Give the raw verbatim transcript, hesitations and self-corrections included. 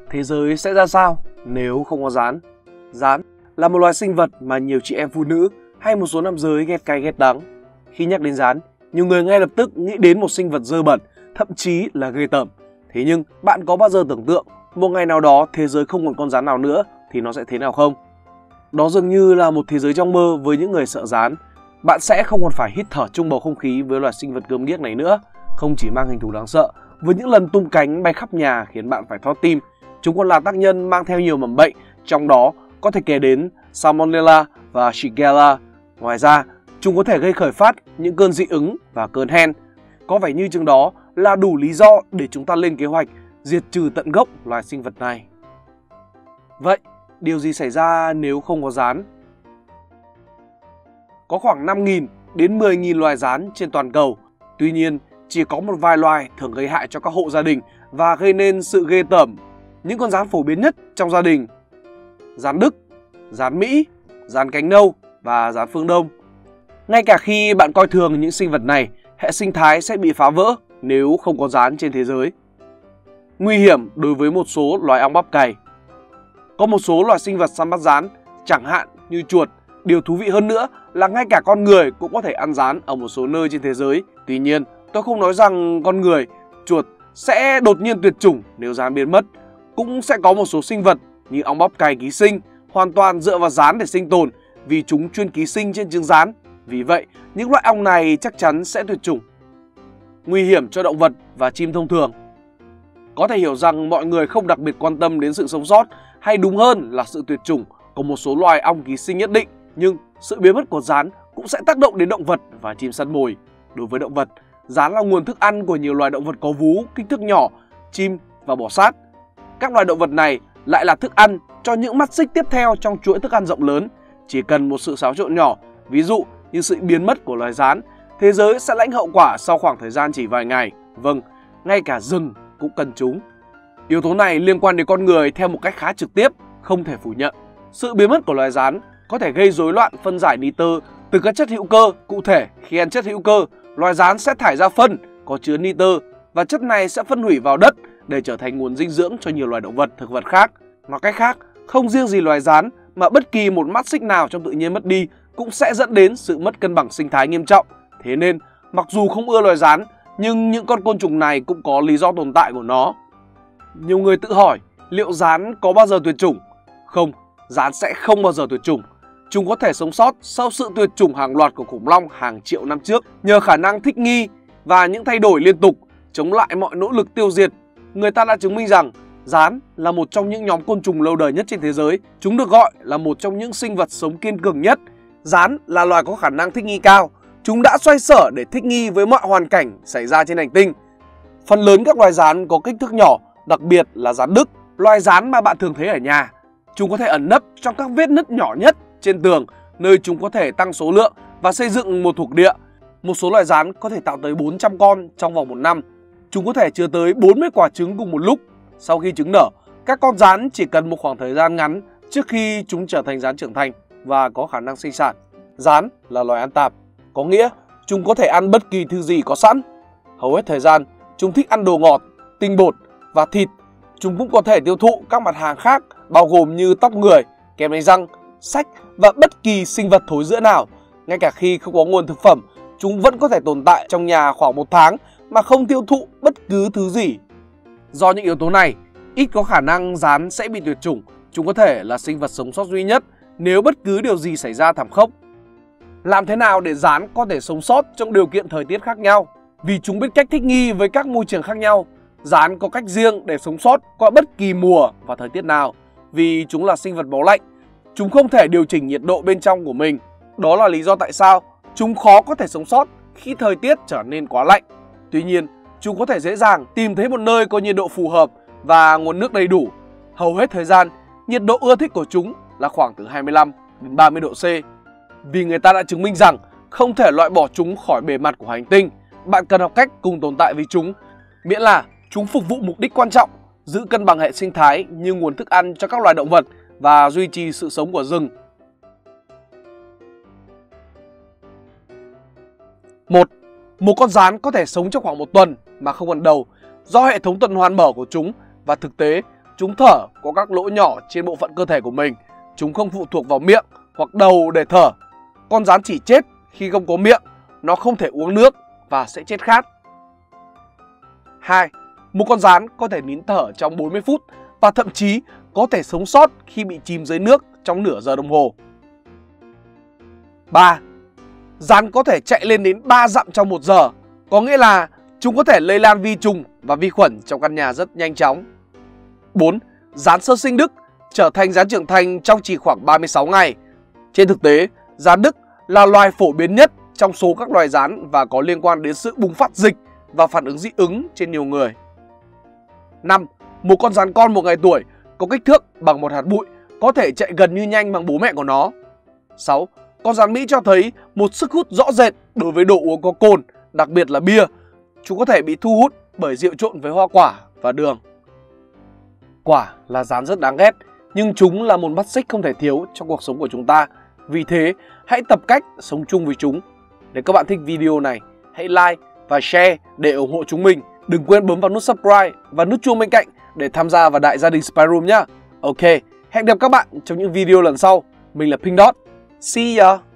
thế giới sẽ ra sao nếu không có gián? Gián là một loài sinh vật mà nhiều chị em phụ nữ hay một số nam giới ghét cay ghét đắng. Khi nhắc đến gián, nhiều người ngay lập tức nghĩ đến một sinh vật dơ bẩn, thậm chí là ghê tởm. Thế nhưng bạn có bao giờ tưởng tượng một ngày nào đó thế giới không còn con gián nào nữa thì nó sẽ thế nào không? Đó dường như là một thế giới trong mơ với những người sợ gián. Bạn sẽ không còn phải hít thở chung bầu không khí với loài sinh vật gớm ghiếc này nữa. Không chỉ mang hình thù đáng sợ, với những lần tung cánh bay khắp nhà khiến bạn phải thót tim, chúng còn là tác nhân mang theo nhiều mầm bệnh, trong đó có thể kể đến Salmonella và Shigella. Ngoài ra, chúng có thể gây khởi phát những cơn dị ứng và cơn hen. Có vẻ như chừng đó là đủ lý do để chúng ta lên kế hoạch diệt trừ tận gốc loài sinh vật này. Vậy, điều gì xảy ra nếu không có gián? Có khoảng năm nghìn đến mười nghìn loài gián trên toàn cầu. Tuy nhiên, chỉ có một vài loài thường gây hại cho các hộ gia đình và gây nên sự ghê tởm. Những con gián phổ biến nhất trong gia đình: gián Đức, gián Mỹ, gián cánh nâu và gián phương Đông. Ngay cả khi bạn coi thường những sinh vật này, hệ sinh thái sẽ bị phá vỡ nếu không có gián trên thế giới. Nguy hiểm đối với một số loài ong bắp cày. Có một số loài sinh vật săn bắt gián, chẳng hạn như chuột. Điều thú vị hơn nữa là ngay cả con người cũng có thể ăn gián ở một số nơi trên thế giới. Tuy nhiên, tôi không nói rằng con người, chuột sẽ đột nhiên tuyệt chủng nếu gián biến mất. Cũng sẽ có một số sinh vật như ong bắp cày ký sinh hoàn toàn dựa vào gián để sinh tồn, vì chúng chuyên ký sinh trên trứng gián. Vì vậy, những loại ong này chắc chắn sẽ tuyệt chủng. Nguy hiểm cho động vật và chim thông thường. Có thể hiểu rằng mọi người không đặc biệt quan tâm đến sự sống sót, hay đúng hơn là sự tuyệt chủng của một số loài ong ký sinh nhất định, nhưng sự biến mất của gián cũng sẽ tác động đến động vật và chim săn mồi. Đối với động vật, gián là nguồn thức ăn của nhiều loài động vật có vú, kích thước nhỏ, chim và bò sát. Các loài động vật này lại là thức ăn cho những mắt xích tiếp theo trong chuỗi thức ăn rộng lớn. Chỉ cần một sự xáo trộn nhỏ, ví dụ như sự biến mất của loài gián, thế giới sẽ lãnh hậu quả sau khoảng thời gian chỉ vài ngày. Vâng, ngay cả rừng cũng cần chúng. Yếu tố này liên quan đến con người theo một cách khá trực tiếp, không thể phủ nhận. Sự biến mất của loài gián có thể gây rối loạn phân giải nitơ từ các chất hữu cơ. Cụ thể, khi ăn chất hữu cơ, loài gián sẽ thải ra phân có chứa nitơ, và chất này sẽ phân hủy vào đất để trở thành nguồn dinh dưỡng cho nhiều loài động vật, thực vật khác. Nói cách khác, không riêng gì loài gián mà bất kỳ một mắt xích nào trong tự nhiên mất đi cũng sẽ dẫn đến sự mất cân bằng sinh thái nghiêm trọng. Thế nên, mặc dù không ưa loài gián, nhưng những con côn trùng này cũng có lý do tồn tại của nó. Nhiều người tự hỏi, liệu gián có bao giờ tuyệt chủng? Không, gián sẽ không bao giờ tuyệt chủng. Chúng có thể sống sót sau sự tuyệt chủng hàng loạt của khủng long hàng triệu năm trước nhờ khả năng thích nghi và những thay đổi liên tục chống lại mọi nỗ lực tiêu diệt. Người ta đã chứng minh rằng gián là một trong những nhóm côn trùng lâu đời nhất trên thế giới. Chúng được gọi là một trong những sinh vật sống kiên cường nhất. Gián là loài có khả năng thích nghi cao. Chúng đã xoay sở để thích nghi với mọi hoàn cảnh xảy ra trên hành tinh. Phần lớn các loài gián có kích thước nhỏ, đặc biệt là gián Đức, loài gián mà bạn thường thấy ở nhà. Chúng có thể ẩn nấp trong các vết nứt nhỏ nhất trên tường, nơi chúng có thể tăng số lượng và xây dựng một thuộc địa. Một số loài gián có thể tạo tới bốn trăm con trong vòng một năm. Chúng có thể chứa tới bốn mươi quả trứng cùng một lúc. Sau khi trứng nở, các con gián chỉ cần một khoảng thời gian ngắn trước khi chúng trở thành gián trưởng thành và có khả năng sinh sản. Gián là loài ăn tạp, có nghĩa chúng có thể ăn bất kỳ thứ gì có sẵn. Hầu hết thời gian, chúng thích ăn đồ ngọt, tinh bột và thịt. Chúng cũng có thể tiêu thụ các mặt hàng khác, bao gồm như tóc người, kem đánh răng, sách và bất kỳ sinh vật thối rữa nào. Ngay cả khi không có nguồn thực phẩm, chúng vẫn có thể tồn tại trong nhà khoảng một tháng mà không tiêu thụ bất cứ thứ gì. Do những yếu tố này, ít có khả năng gián sẽ bị tuyệt chủng. Chúng có thể là sinh vật sống sót duy nhất nếu bất cứ điều gì xảy ra thảm khốc. Làm thế nào để gián có thể sống sót trong điều kiện thời tiết khác nhau? Vì chúng biết cách thích nghi với các môi trường khác nhau, gián có cách riêng để sống sót qua bất kỳ mùa và thời tiết nào. Vì chúng là sinh vật máu lạnh, chúng không thể điều chỉnh nhiệt độ bên trong của mình. Đó là lý do tại sao chúng khó có thể sống sót khi thời tiết trở nên quá lạnh. Tuy nhiên, chúng có thể dễ dàng tìm thấy một nơi có nhiệt độ phù hợp và nguồn nước đầy đủ. Hầu hết thời gian, nhiệt độ ưa thích của chúng là khoảng từ hai mươi lăm đến ba mươi độ C. Vì người ta đã chứng minh rằng không thể loại bỏ chúng khỏi bề mặt của hành tinh, bạn cần học cách cùng tồn tại với chúng, miễn là chúng phục vụ mục đích quan trọng, giữ cân bằng hệ sinh thái như nguồn thức ăn cho các loài động vật và duy trì sự sống của rừng. một. Một con gián có thể sống trong khoảng một tuần mà không còn đầu do hệ thống tuần hoàn mở của chúng, và thực tế Chúng thở có các lỗ nhỏ trên bộ phận cơ thể của mình. Chúng không phụ thuộc vào miệng hoặc đầu để thở. Con gián chỉ chết khi không có miệng. Nó không thể uống nước và sẽ chết khát. hai. Một con gián có thể nín thở trong bốn mươi phút và thậm chí có thể sống sót khi bị chìm dưới nước trong nửa giờ đồng hồ. ba. Gián có thể chạy lên đến ba dặm trong một giờ, có nghĩa là chúng có thể lây lan vi trùng và vi khuẩn trong căn nhà rất nhanh chóng. bốn. Gián sơ sinh Đức trở thành gián trưởng thành trong chỉ khoảng ba mươi sáu ngày. Trên thực tế, gián Đức là loài phổ biến nhất trong số các loài gián và có liên quan đến sự bùng phát dịch và phản ứng dị ứng trên nhiều người. năm. Một con gián con một ngày tuổi có kích thước bằng một hạt bụi, có thể chạy gần như nhanh bằng bố mẹ của nó. sáu. Con gián Mỹ cho thấy một sức hút rõ rệt đối với đồ uống có cồn, đặc biệt là bia. Chúng có thể bị thu hút bởi rượu trộn với hoa quả và đường. Quả là gián rất đáng ghét, nhưng chúng là một mắt xích không thể thiếu trong cuộc sống của chúng ta. Vì thế, hãy tập cách sống chung với chúng. Nếu các bạn thích video này, hãy like và share để ủng hộ chúng mình. Đừng quên bấm vào nút subscribe và nút chuông bên cạnh để tham gia vào đại gia đình Spy Room nhé. Ok, hẹn gặp các bạn trong những video lần sau. Mình là Pink Dot. See ya!